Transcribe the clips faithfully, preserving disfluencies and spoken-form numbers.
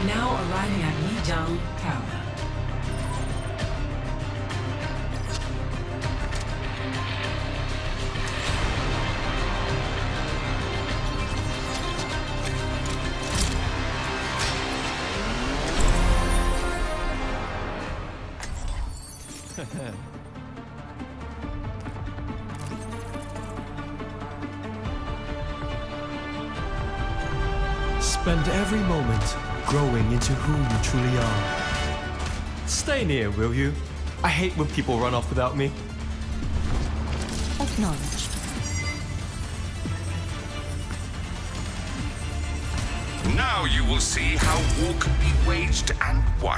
Now arriving at Lijiang Tower. Spend every moment growing into who you truly are. Stay near, will you? I hate when people run off without me. Acknowledged. Now you will see how war can be waged and won.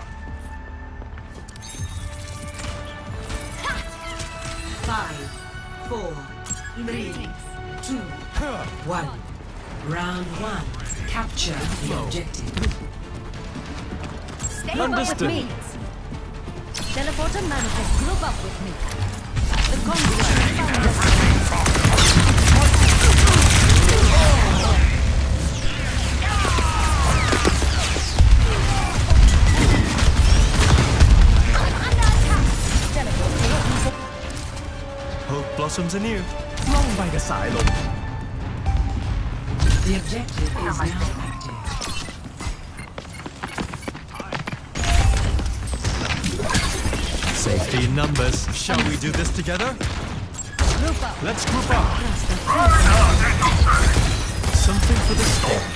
Five, four, three, two, one. Round one. Capture the objective. Stay up with me. Teleport and manifest. Group up with me. The convoy found us. Hope blossoms anew. มองไปกับสายลม The objective is now active. Safety in numbers. Shall we do this together? Group up. Let's group up. Something for the storm.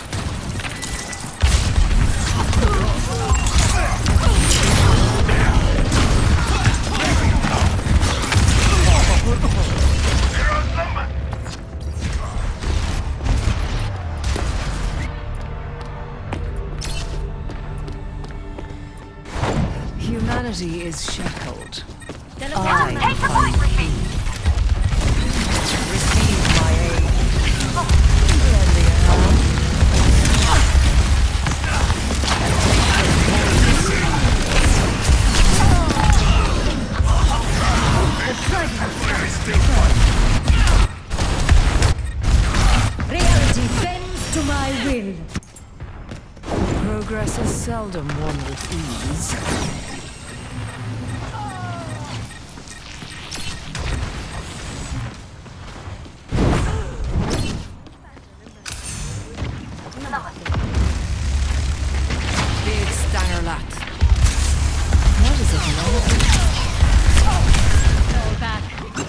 Humanity is shackled. Teleport and take the point with me. Receive my aid. Lend me a hand. Reality bends to my will. Progress is seldom won with ease. Big stanger lat. What is it now? Fall back.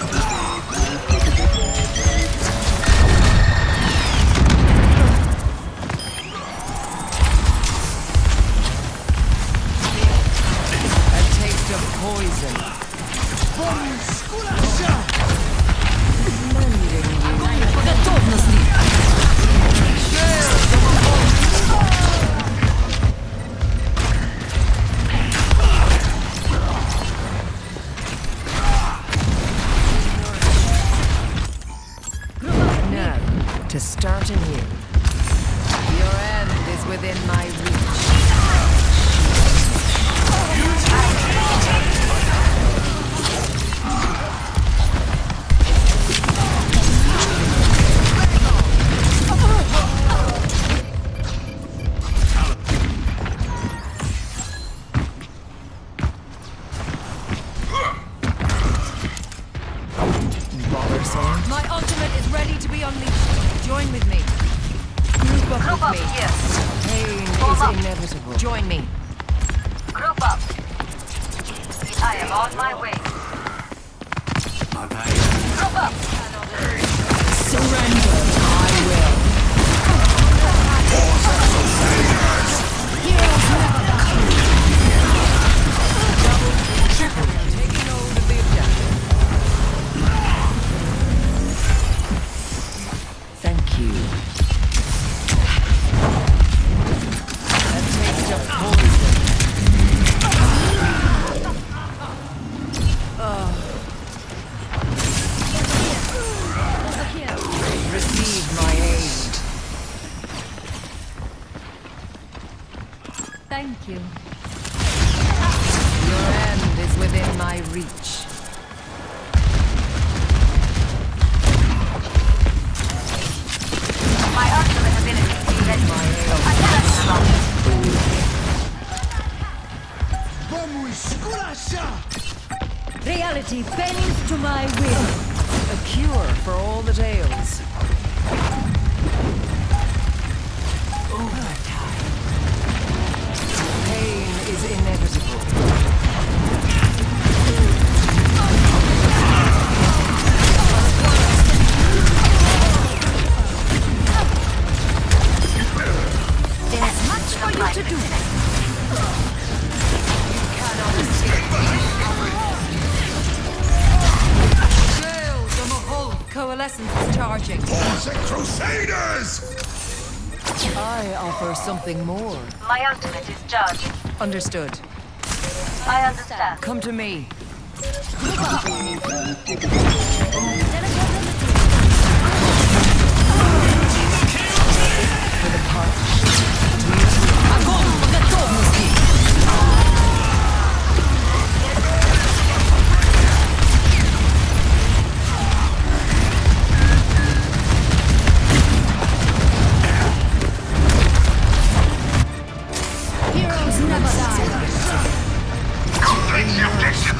A taste of poison. Mending you. Готовности. Now, to start anew. Your end is within my reach. Bothersome. My ultimate is ready to be unleashed. Join with me. Group up Group with up me. here. Pain Form is up. inevitable. Join me. Group up. I am on my way. Group up. Surrender. I will. Heroes never die. Taking hold of the objective. Thank you. A taste of poison. Receive my aid. Thank you. Your end is within my reach. My ultimate ability is ready. My aid. I cannot stop. Reality bends to my will. A cure for all the tales. Overtime. Pain is inevitable. There's much for you to do. Cannot escape. Shields on the hull. Coalescence is charging. The Crusaders! I offer something more. My ultimate is charging. Understood. I understand. Come to me. For the part. Heroes never die. Complete the objective.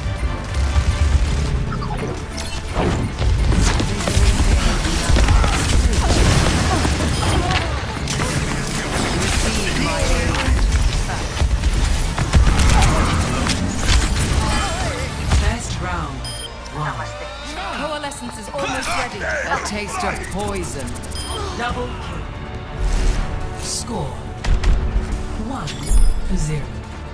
First round. One. Coalescence is almost ready. A taste of poison. Double kill. Score. One to zero.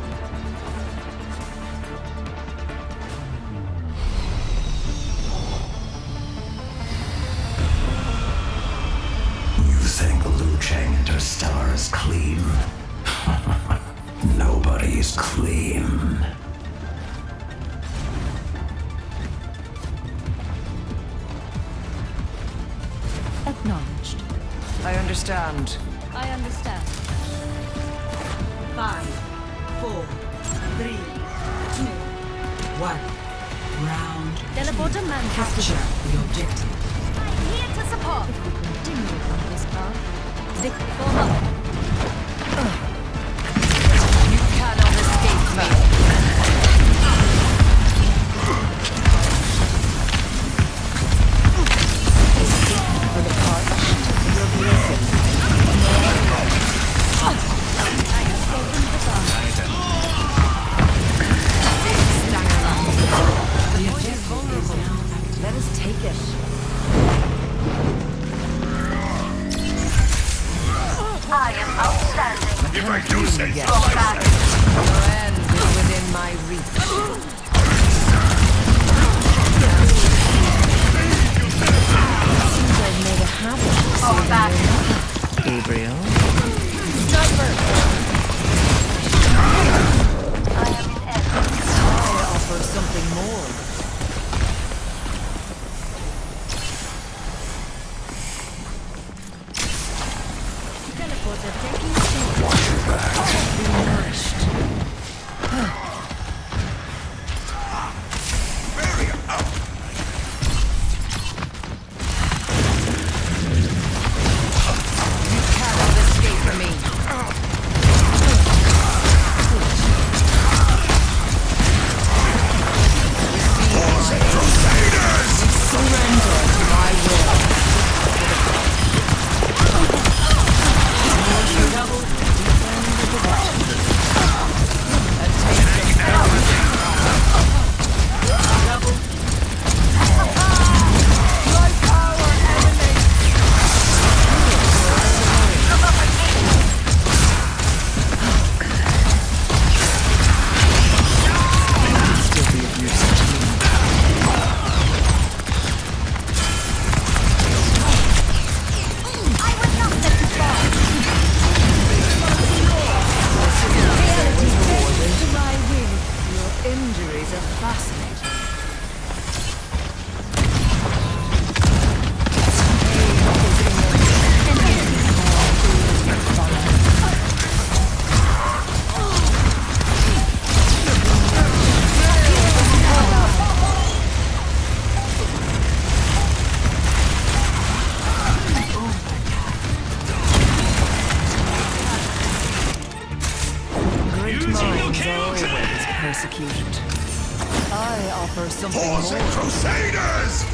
You think Liu Chang Interstellar is clean? Nobody's clean. Acknowledged. I understand. I understand. Five, four, three, two, one. Round. Teleporter manifested. Capture the objective. Here to support. If we continue on this path, victory for love. You cannot escape me. For the parched, your blessing. The objective is now active. Let us take it. I am outstanding. If I do say so. Fall back. Your end is within my reach. Seems I've made a habit of Fall saving back. your- Gabriel. Sniper! I am in edge. I offer something more. Teleporter taking shape. Be nourished. Barrier up. You cannot escape me. Surrender to my will. Double something Force more. Crusaders!